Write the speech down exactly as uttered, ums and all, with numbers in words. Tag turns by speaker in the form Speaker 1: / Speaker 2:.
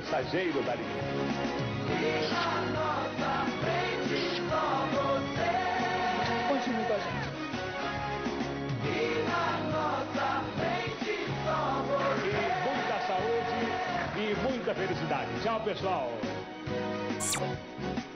Speaker 1: mensageiro da alegria.
Speaker 2: E na nossa frente só você.
Speaker 3: Continue com a gente.
Speaker 2: E na nossa frente só você.
Speaker 1: E muita saúde e muita felicidade. Tchau, pessoal.